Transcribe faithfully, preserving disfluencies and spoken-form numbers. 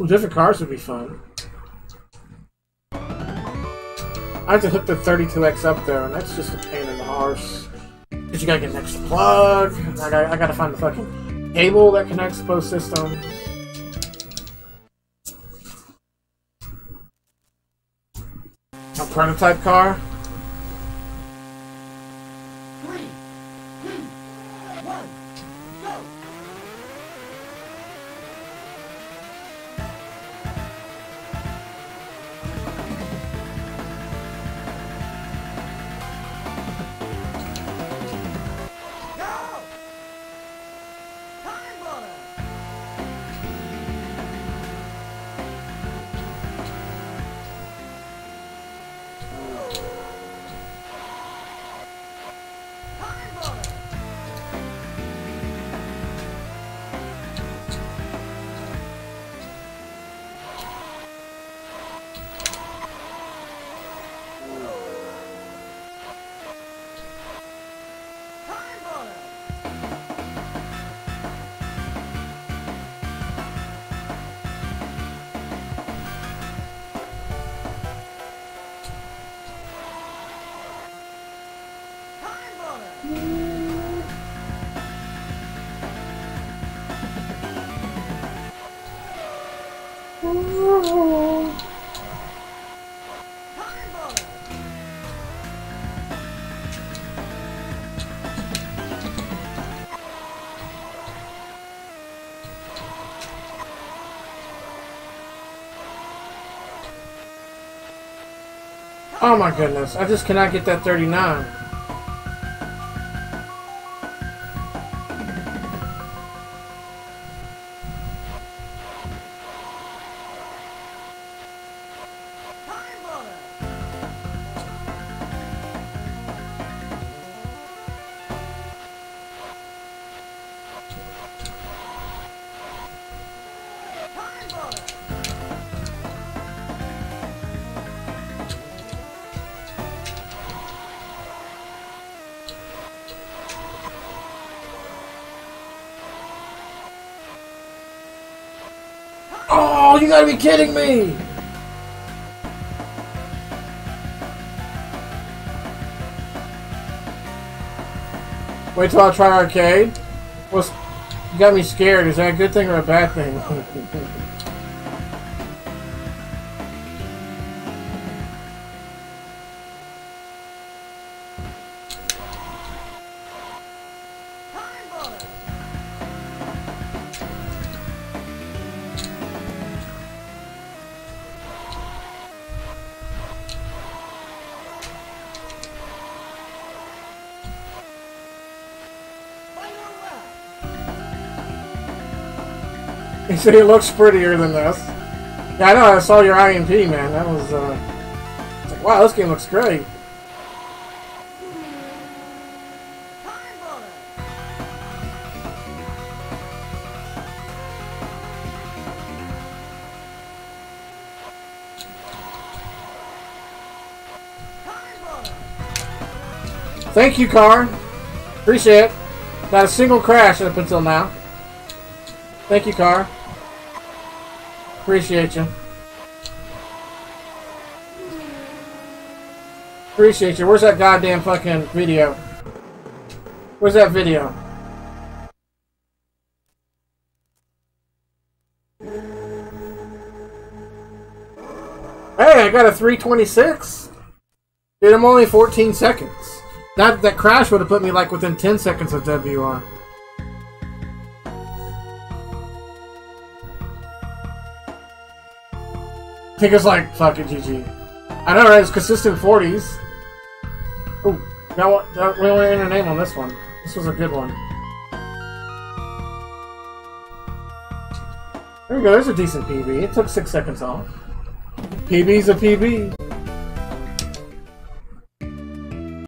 Some different cars would be fun. I have to hook the thirty-two X up there, and that's just a pain in the arse. Because you gotta get an extra plug. I gotta, I gotta find the fucking cable that connects both systems. A prototype car. Three, two, one, go! Oh my goodness, I just cannot get that thirty-nine. Oh, you gotta be kidding me! Wait till I try arcade? What's, you got me scared. Is that a good thing or a bad thing? You see, it looks prettier than this. Yeah, I know, I saw your I M P, man. That was, uh... It's like, wow, this game looks great. Thank you, car. Appreciate it. Not a single crash up until now. Thank you, car. Appreciate you. Appreciate you. Where's that goddamn fucking video? Where's that video? Hey, I got a three twenty-six. Dude, I'm only fourteen seconds. That, that crash would have put me like within ten seconds of W R. I think it's like, fuck it, G G. I know, right? It's consistent forties. Ooh, now we only enter name on this one. This was a good one. There we go, there's a decent P B. It took six seconds off. P B's a P B.